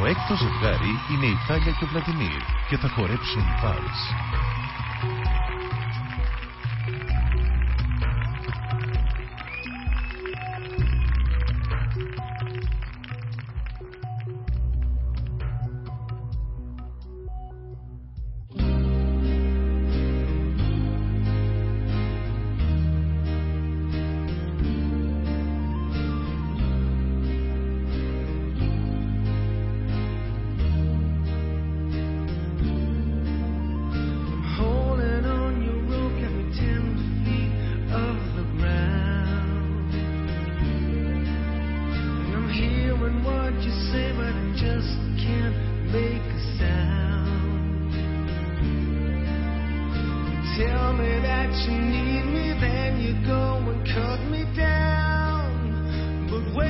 Το έκτο ζευγάρι είναι η Τάλια και ο Βλαντιμίρ και θα χορέψουν βάλς.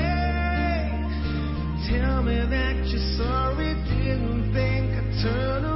Tell me that you're sorry, didn't think I'd turn around.